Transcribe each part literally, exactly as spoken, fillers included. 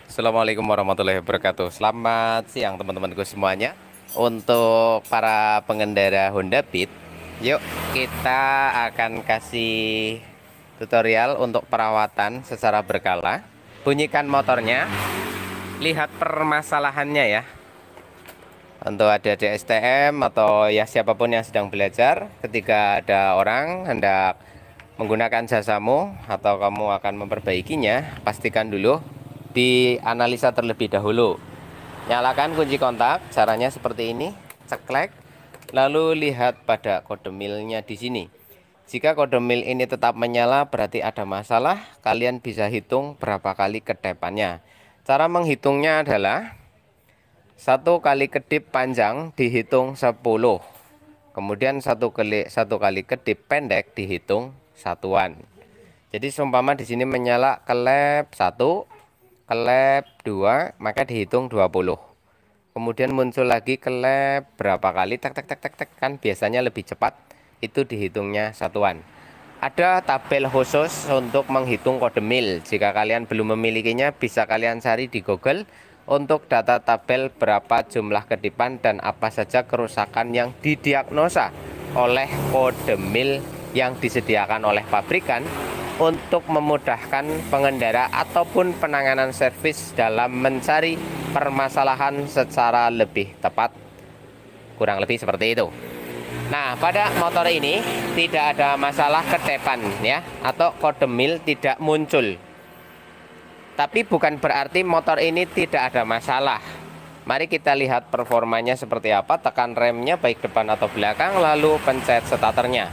Assalamualaikum warahmatullahi wabarakatuh. Selamat siang teman-temanku semuanya. Untuk para pengendara Honda Beat, yuk kita akan kasih tutorial untuk perawatan secara berkala. Bunyikan motornya, lihat permasalahannya ya. Untuk ada D S T M atau ya siapapun yang sedang belajar, ketika ada orang hendak menggunakan jasamu atau kamu akan memperbaikinya, pastikan dulu dianalisa terlebih dahulu. Nyalakan kunci kontak, caranya seperti ini, ceklek, lalu lihat pada kode milnya di sini. Jika kode mil ini tetap menyala berarti ada masalah. Kalian bisa hitung berapa kali kedepannya. Cara menghitungnya adalah satu kali kedip panjang dihitung sepuluh. Kemudian satu kali satu kali kedip pendek dihitung satuan. Jadi seumpama di sini menyala kelep satu, kelep dua, maka dihitung dua puluh. Kemudian muncul lagi kelep berapa kali, tek tek tek tek tek, kan biasanya lebih cepat, itu dihitungnya satuan. Ada tabel khusus untuk menghitung kode mil. Jika kalian belum memilikinya, bisa kalian cari di Google untuk data tabel berapa jumlah kedipan dan apa saja kerusakan yang didiagnosa oleh kode mil yang disediakan oleh pabrikan untuk memudahkan pengendara ataupun penanganan servis dalam mencari permasalahan secara lebih tepat. Kurang lebih seperti itu. Nah, pada motor ini tidak ada masalah kedepan ya, atau kode mil tidak muncul. Tapi bukan berarti motor ini tidak ada masalah. Mari kita lihat performanya seperti apa. Tekan remnya baik depan atau belakang, lalu pencet starternya.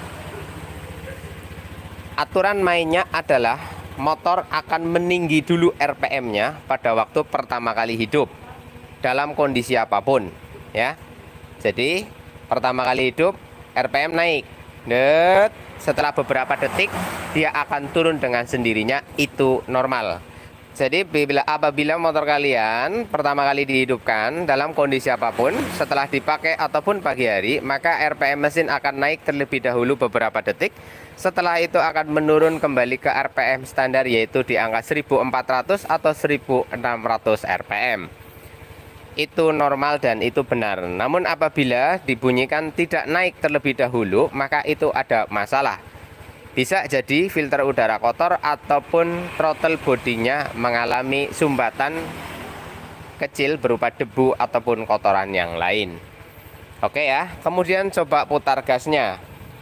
Aturan mainnya adalah motor akan meninggi dulu R P M-nya pada waktu pertama kali hidup dalam kondisi apapun ya. Jadi pertama kali hidup R P M naik, Net. Setelah beberapa detik dia akan turun dengan sendirinya, itu normal. Jadi bila apabila motor kalian pertama kali dihidupkan dalam kondisi apapun, setelah dipakai ataupun pagi hari, maka R P M mesin akan naik terlebih dahulu beberapa detik. Setelah itu akan menurun kembali ke R P M standar, yaitu di angka seribu empat ratus atau seribu enam ratus R P M. Itu normal dan itu benar. Namun apabila dibunyikan tidak naik terlebih dahulu, maka itu ada masalah. Bisa jadi filter udara kotor ataupun throttle bodinya mengalami sumbatan kecil berupa debu ataupun kotoran yang lain. Oke ya, kemudian coba putar gasnya.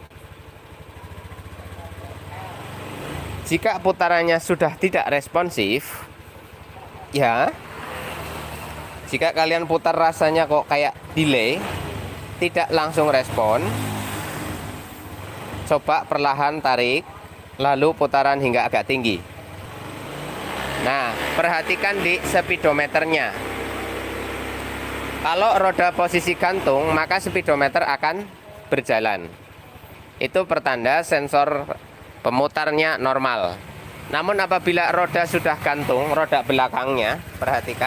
Jika putarannya sudah tidak responsif, ya, jika kalian putar rasanya kok kayak delay, tidak langsung respon, coba perlahan tarik, lalu putaran hingga agak tinggi. Nah, perhatikan di speedometernya. Kalau roda posisi gantung, maka speedometer akan berjalan. Itu pertanda sensor pemutarnya normal. Namun apabila roda sudah gantung, roda belakangnya, perhatikan,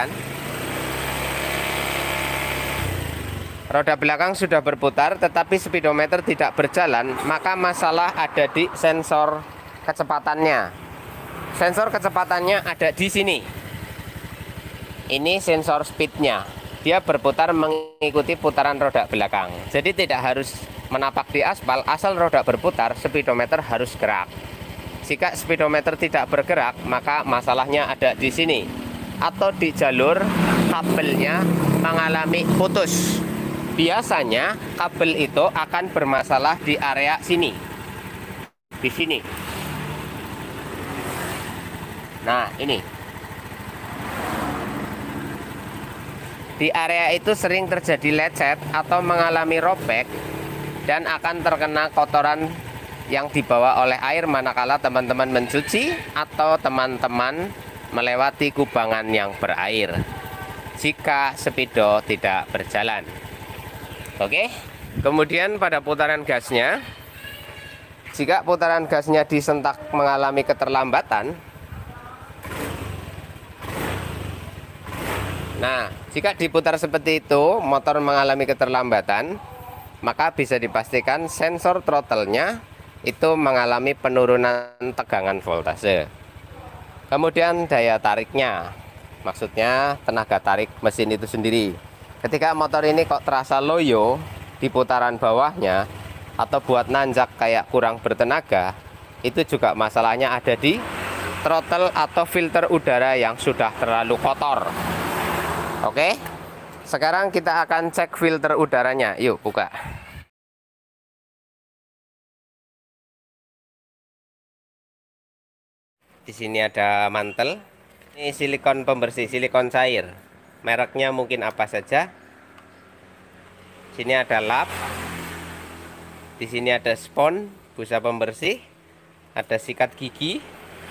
roda belakang sudah berputar tetapi speedometer tidak berjalan, maka masalah ada di sensor kecepatannya. Sensor kecepatannya ada di sini. Ini sensor speednya. Dia berputar mengikuti putaran roda belakang. Jadi tidak harus menapak di aspal, asal roda berputar, speedometer harus gerak. Jika speedometer tidak bergerak, maka masalahnya ada di sini atau di jalur kabelnya mengalami putus. Biasanya kabel itu akan bermasalah di area sini, di sini. Nah, ini di area itu sering terjadi lecet atau mengalami robek dan akan terkena kotoran yang dibawa oleh air manakala teman-teman mencuci atau teman-teman melewati kubangan yang berair jika speedo tidak berjalan. Oke, kemudian pada putaran gasnya, jika putaran gasnya disentak mengalami keterlambatan, nah, jika diputar seperti itu, motor mengalami keterlambatan, maka bisa dipastikan sensor throttle-nya itu mengalami penurunan tegangan voltase. Kemudian daya tariknya. maksudnya tenaga tarik mesin itu sendiri. Ketika motor ini kok terasa loyo di putaran bawahnya atau buat nanjak kayak kurang bertenaga, itu juga masalahnya ada di throttle atau filter udara yang sudah terlalu kotor. Oke, sekarang kita akan cek filter udaranya. Yuk buka. Di sini ada mantel. Ini silikon pembersih, silikon cair. Mereknya mungkin apa saja. Sini ada lap. Di sini ada spons, busa pembersih. Ada sikat gigi.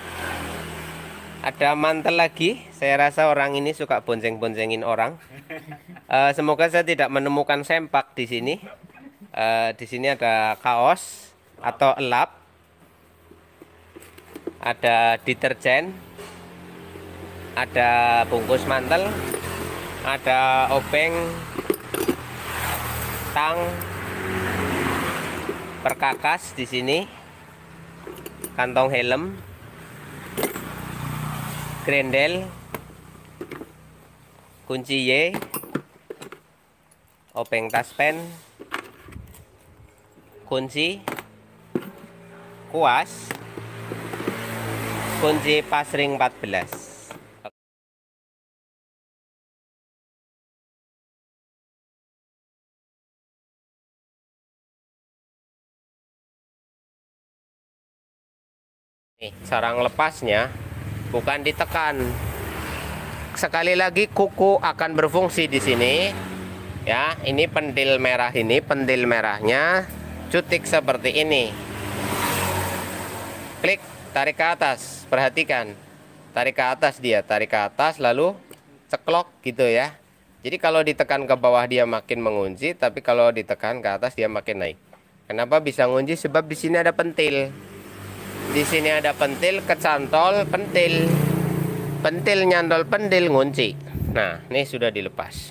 Ada mantel lagi. Saya rasa orang ini suka bonceng-boncengin orang. Uh, semoga saya tidak menemukan sempak di sini. Uh, di sini ada kaos atau lap. Ada deterjen, ada bungkus mantel, ada obeng, tang, perkakas di sini, kantong helm, grendel, kunci Y, obeng taspen, kunci, kuas, kunci pasring empat belas. Nih, sarang lepasnya bukan ditekan. Sekali lagi kuku akan berfungsi di sini. Ya, ini pentil merah ini, pentil merahnya cutik seperti ini. Klik, tarik ke atas. Perhatikan, tarik ke atas dia, tarik ke atas lalu ceklok gitu ya. Jadi kalau ditekan ke bawah dia makin mengunci, tapi kalau ditekan ke atas dia makin naik. Kenapa bisa ngunci? Sebab di sini ada pentil. Di sini ada pentil, kecantol pentil. Pentil nyantol pentil ngunci. Nah, ini sudah dilepas.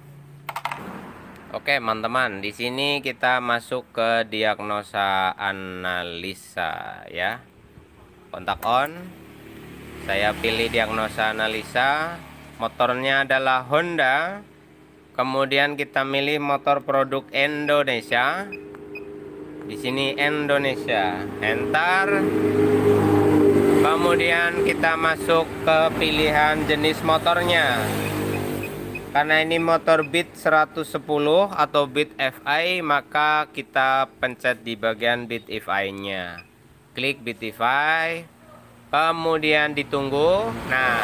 Oke, teman-teman, di sini kita masuk ke diagnosa analisa ya. Kontak on. Saya pilih diagnosa analisa. Motornya adalah Honda. Kemudian kita milih motor produk Indonesia. Di sini Indonesia. Enter. Kemudian kita masuk ke pilihan jenis motornya. Karena ini motor Beat seratus sepuluh atau Beat F I, maka kita pencet di bagian Beat F I-nya. Klik Beat F I, kemudian ditunggu. Nah,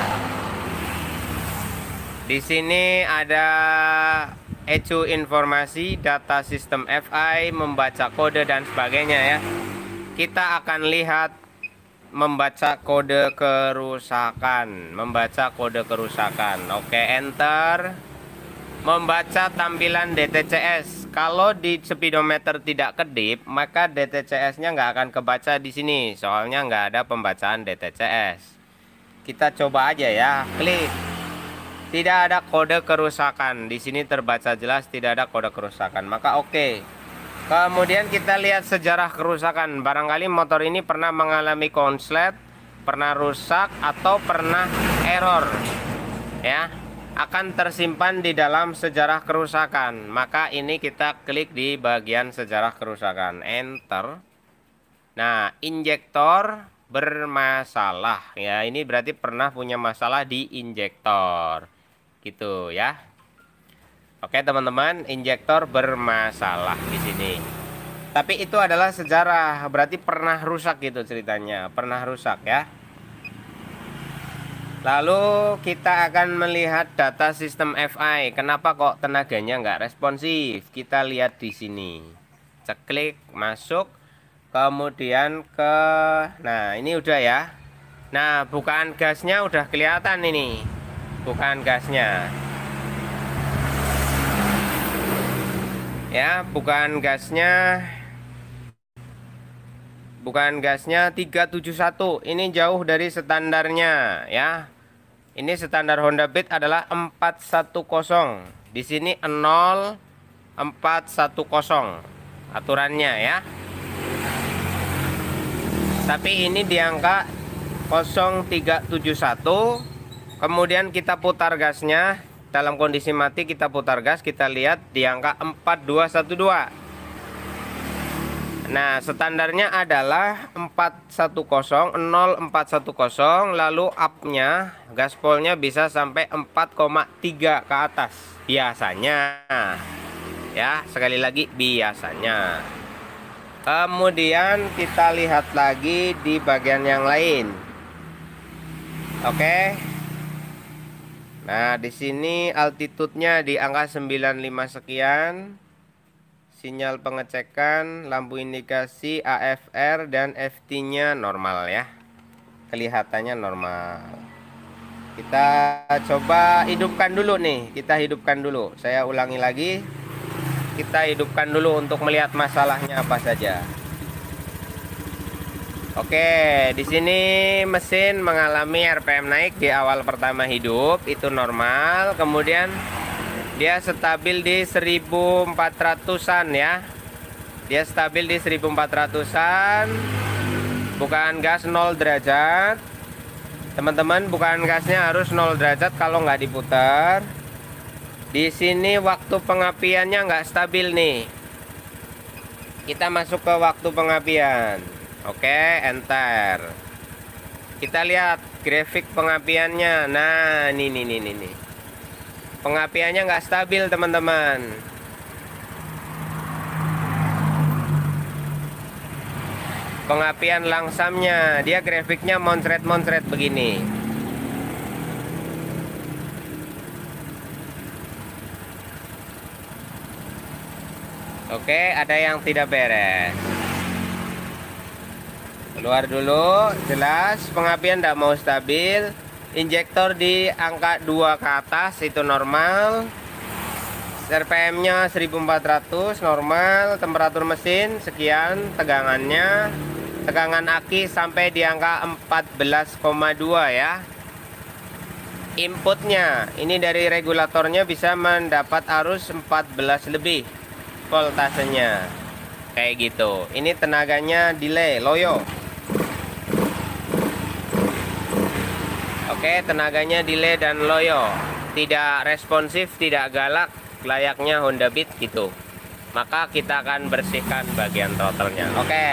di sini ada E C U informasi, data sistem F I, membaca kode dan sebagainya ya. Kita akan lihat membaca kode kerusakan, membaca kode kerusakan. Oke, enter. Membaca tampilan D T C S. Kalau di speedometer tidak kedip, maka D T C S-nya nggak akan kebaca di sini, soalnya nggak ada pembacaan D T C S. Kita coba aja ya, klik. Tidak ada kode kerusakan. Di sini terbaca jelas tidak ada kode kerusakan, maka oke. Kemudian kita lihat sejarah kerusakan. Barangkali motor ini pernah mengalami konslet, pernah rusak atau pernah error. Ya, akan tersimpan di dalam sejarah kerusakan. Maka ini kita klik di bagian sejarah kerusakan. Enter. Nah, injektor bermasalah. Ya, ini berarti pernah punya masalah di injektor. Gitu ya. Oke teman-teman, injektor bermasalah di sini. Tapi itu adalah sejarah, berarti pernah rusak gitu ceritanya, pernah rusak ya. Lalu kita akan melihat data sistem F I. Kenapa kok tenaganya nggak responsif? Kita lihat di sini. Ceklik, masuk, kemudian ke, nah ini udah ya. Nah, bukaan gasnya udah kelihatan ini, bukaan gasnya. Ya, bukan gasnya bukan gasnya tiga tujuh satu. Ini jauh dari standarnya ya. Ini standar Honda Beat adalah empat satu nol. Di sini nol empat satu nol aturannya ya. Tapi ini di angka nol tiga tujuh satu. Kemudian kita putar gasnya. Dalam kondisi mati kita putar gas, kita lihat di angka empat dua satu dua. Nah, standarnya adalah empat satu nol nol empat satu nol, lalu up-nya gaspolnya bisa sampai empat koma tiga ke atas biasanya. Ya, sekali lagi biasanya. Kemudian kita lihat lagi di bagian yang lain. Oke. Nah, di sini altitude-nya di angka sembilan puluh lima sekian. Sinyal pengecekan, lampu indikasi A F R dan F T-nya normal ya. Kelihatannya normal. Kita coba hidupkan dulu nih, kita hidupkan dulu. Saya ulangi lagi. Kita hidupkan dulu untuk melihat masalahnya apa saja. Oke, di sini mesin mengalami R P M naik di awal pertama hidup, itu normal. Kemudian dia stabil di seribu empat ratusan ya. Dia stabil di seribu empat ratusan. Bukaan gas nol derajat. Teman-teman, bukaan gasnya harus nol derajat kalau nggak diputar. Di sini waktu pengapiannya nggak stabil nih. Kita masuk ke waktu pengapian. Oke, enter. Kita lihat grafik pengapiannya. Nah, ini nih nih nih nih. Pengapiannya nggak stabil, teman-teman. Pengapian langsamnya, dia grafiknya moncret-moncret begini. Oke, ada yang tidak beres. Keluar dulu, jelas pengapian tidak mau stabil. Injektor di angka dua ke atas itu normal. R P M-nya seribu empat ratus normal. Temperatur mesin sekian, tegangannya. Tegangan aki sampai di angka empat belas koma dua ya. Inputnya ini dari regulatornya bisa mendapat arus empat belas lebih voltasenya. Kayak gitu. Ini tenaganya delay, loyo. Oke, tenaganya delay dan loyo. Tidak responsif, tidak galak, layaknya Honda Beat gitu. Maka kita akan bersihkan bagian throttle-nya. Oke.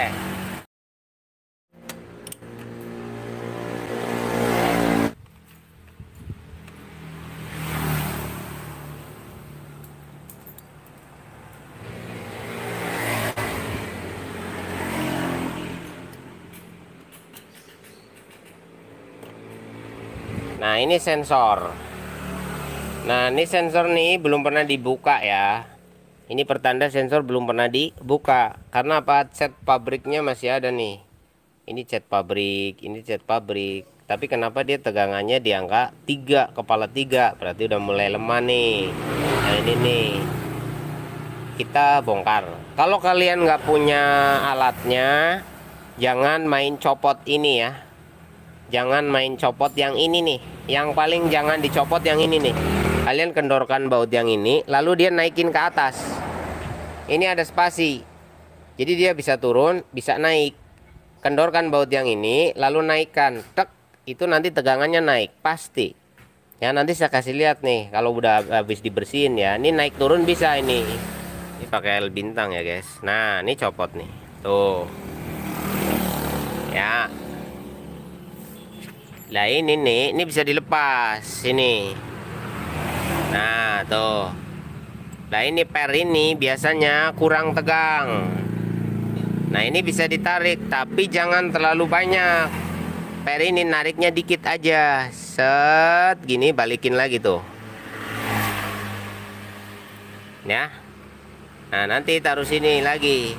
Nah, ini sensor. Nah, ini sensor nih belum pernah dibuka ya. Ini pertanda sensor belum pernah dibuka. Karena apa? Cat pabriknya masih ada nih. Ini cat pabrik, ini cat pabrik. Tapi kenapa dia tegangannya di angka tiga, kepala tiga? Berarti udah mulai lemah nih. Nah, ini nih. Kita bongkar. Kalau kalian nggak punya alatnya, jangan main copot ini ya. Jangan main copot yang ini nih. Yang paling jangan dicopot yang ini nih. Kalian kendorkan baut yang ini, lalu dia naikin ke atas. Ini ada spasi. Jadi dia bisa turun, bisa naik. Kendorkan baut yang ini, lalu naikkan. Tek, itu nanti tegangannya naik, pasti. Ya, nanti saya kasih lihat nih. Kalau udah habis dibersihin ya. Ini naik turun bisa ini. Ini pakai L bintang ya guys. Nah, ini copot nih. Tuh. Ya. Lah ini nih, ini bisa dilepas ini. Nah, tuh. Nah, ini per ini biasanya kurang tegang. Nah, ini bisa ditarik, tapi jangan terlalu banyak. Per ini nariknya dikit aja. Set, gini balikin lagi tuh. Ya. Nah, nanti taruh sini lagi.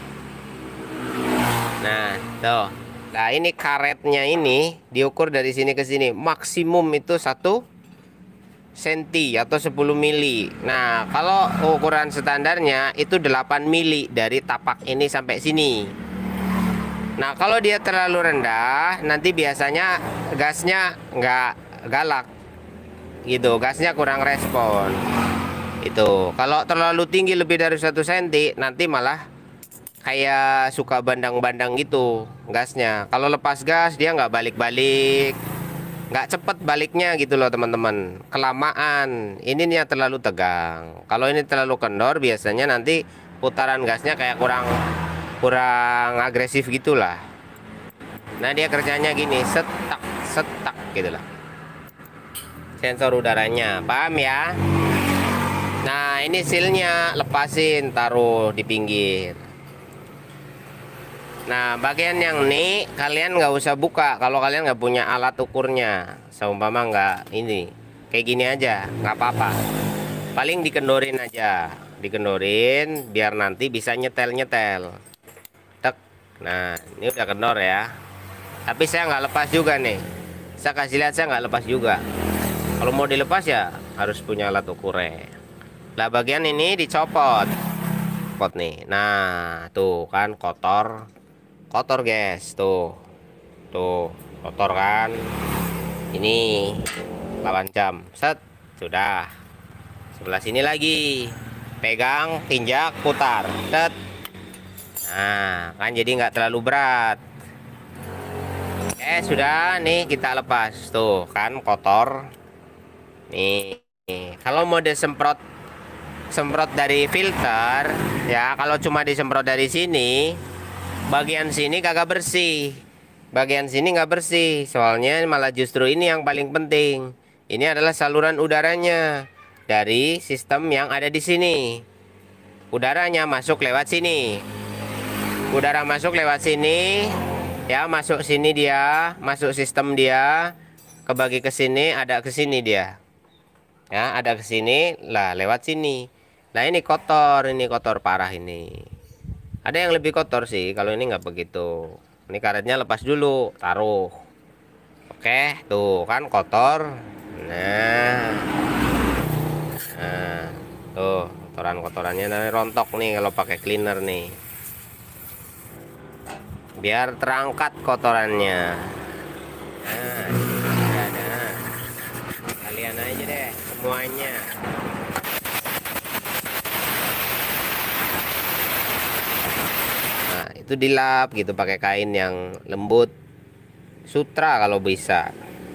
Nah, tuh. Nah, ini karetnya ini diukur dari sini ke sini. Maksimum itu satu senti atau sepuluh mili. Nah, kalau ukuran standarnya itu delapan mili dari tapak ini sampai sini. Nah, kalau dia terlalu rendah, nanti biasanya gasnya nggak galak. Gitu, gasnya kurang respon. Itu. Kalau terlalu tinggi lebih dari satu senti, nanti malah kayak suka bandang-bandang gitu gasnya. Kalau lepas gas dia nggak balik-balik. nggak cepet baliknya gitu loh teman-teman, kelamaan. Ini nih yang terlalu tegang. Kalau ini terlalu kendor biasanya nanti putaran gasnya kayak kurang kurang agresif gitulah. Nah dia kerjanya gini, setak setak gitu lah, sensor udaranya, paham ya? Nah ini sealnya lepasin, taruh di pinggir. Nah bagian yang ini kalian nggak usah buka kalau kalian nggak punya alat ukurnya. Seumpama nggak ini kayak gini aja nggak apa-apa, paling dikendorin aja, dikendorin biar nanti bisa nyetel-nyetel. Tek. Nah ini udah kendor ya, tapi saya nggak lepas juga nih, saya kasih lihat saya nggak lepas juga. Kalau mau dilepas ya harus punya alat ukurnya. Lah bagian ini dicopot pot nih. Nah tuh kan kotor kotor guys, tuh tuh kotor kan. Ini delapan jam set sudah. Sebelah sini lagi pegang, injak, putar set. Nah kan jadi nggak terlalu berat. Eh sudah nih kita lepas, tuh kan kotor nih. Kalau mau disemprot semprot dari filter ya, kalau cuma disemprot dari sini bagian sini kagak bersih, bagian sini nggak bersih, soalnya malah justru ini yang paling penting. Ini adalah saluran udaranya dari sistem yang ada di sini. Udaranya masuk lewat sini, udara masuk lewat sini ya, masuk sini dia, masuk sistem dia, kebagi ke sini, ada ke sini dia ya, ada ke sini lah lewat sini. Nah ini kotor, ini kotor parah ini. Ada yang lebih kotor sih, kalau ini nggak begitu. Ini karetnya lepas dulu, taruh. Oke, tuh kan kotor. Nah, nah tuh kotoran-kotorannya dari rontok nih kalau pakai cleaner nih. Biar terangkat kotorannya. Nah, ada. Kalian aja deh semuanya. Itu dilap gitu pakai kain yang lembut, sutra kalau bisa.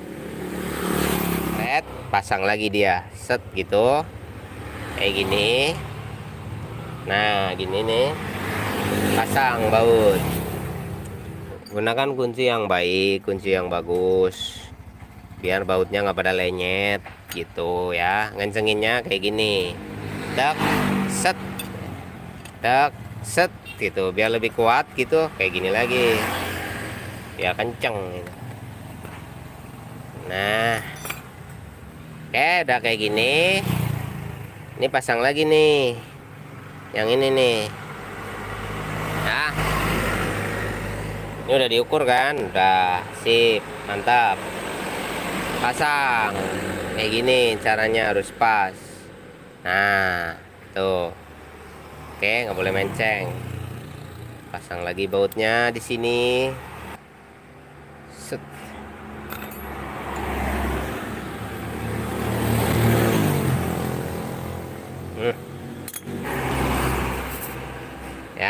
Set, pasang lagi dia, set gitu, kayak gini. Nah gini nih, pasang baut. Gunakan kunci yang baik, kunci yang bagus, biar bautnya nggak pada lenyet gitu ya. Ngencenginnya kayak gini, dak set, dak set gitu, biar lebih kuat gitu, kayak gini lagi biar kenceng gitu. Nah oke udah kayak gini, ini pasang lagi nih yang ini nih. Nah ini udah diukur kan, udah sip, mantap. Pasang kayak gini caranya, harus pas. Nah tuh, oke nggak boleh menceng. Pasang lagi bautnya di sini. Set. Hmm. Ya.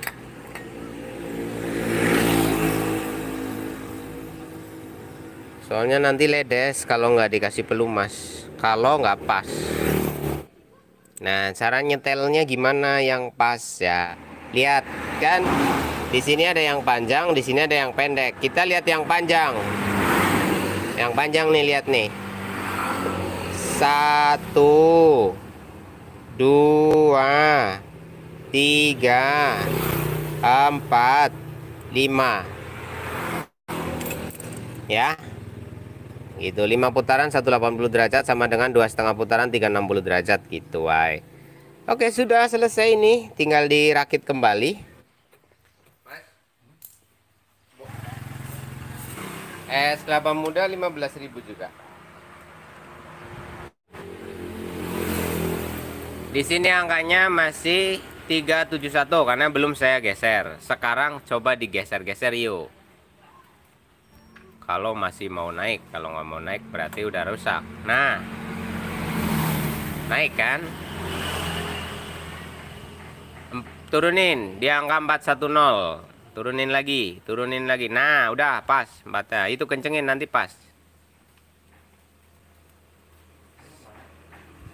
Soalnya nanti ledes kalau nggak dikasih pelumas, kalau nggak pas. Nah, cara nyetelnya gimana yang pas ya? Lihat kan, di sini ada yang panjang, di sini ada yang pendek. Kita lihat yang panjang. Yang panjang nih, lihat nih. Satu, dua, tiga, empat, lima. Ya. Gitu, lima putaran seratus delapan puluh derajat sama dengan dua setengah putaran tiga ratus enam puluh derajat gitu, wae. Oke, sudah selesai ini, tinggal dirakit kembali. Es kelapa muda lima belas ribu juga. Di sini angkanya masih tiga tujuh satu karena belum saya geser. Sekarang coba digeser-geser yuk. Kalau masih mau naik, kalau nggak mau naik berarti udah rusak. Nah, naik kan? Turunin di angka empat satu nol, turunin lagi, turunin lagi. Nah udah pas empatnya, itu kencengin nanti pas.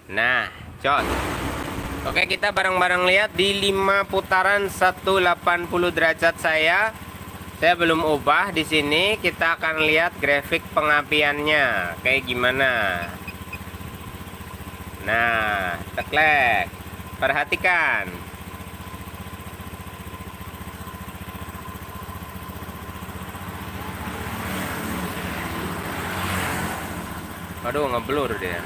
Nah, cot. Oke, kita bareng-bareng lihat di lima putaran seratus delapan puluh derajat saya. Saya belum ubah di sini. Kita akan lihat grafik pengapiannya kayak gimana. Nah, teklek. Perhatikan. Aduh, ngeblur dia.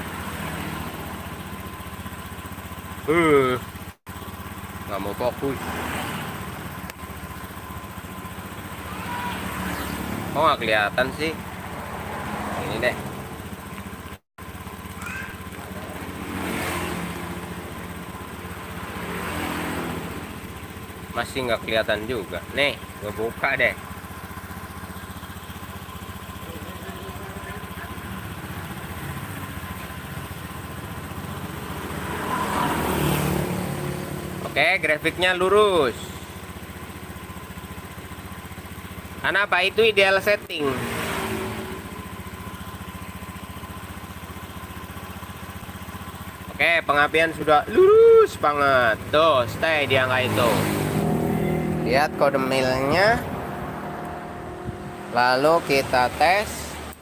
Uh, nggak mau fokus. Kok nggak kelihatan sih? Ini deh. Masih nggak kelihatan juga. Nih, gue buka deh. Oke, grafiknya lurus. Kenapa itu ideal setting? Oke, pengapian sudah lurus banget. Tuh, stay di angka itu. Lihat kode milnya. Lalu kita tes.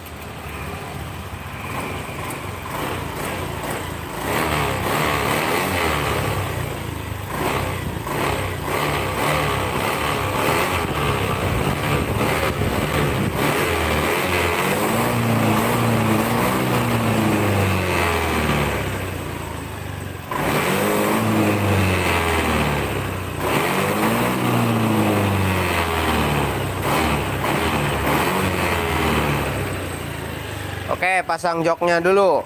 Oke, pasang joknya dulu.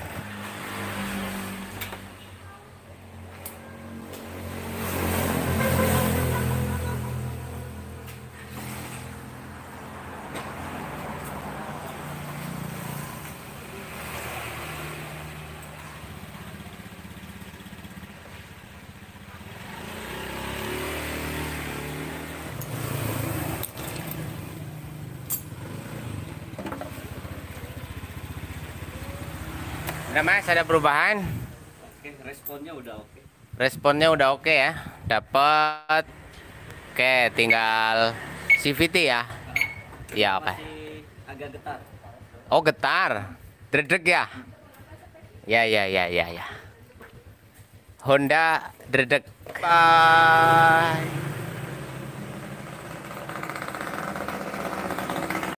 Udah Mas, ada perubahan? Oke, responnya udah oke. Responnya udah oke ya. Dapat. Oke, tinggal C V T ya. Ya, oke. Masih agak getar. Oh, getar. Dredeg ya? Ya, ya, ya, ya, ya. Honda Dredeg. Bye.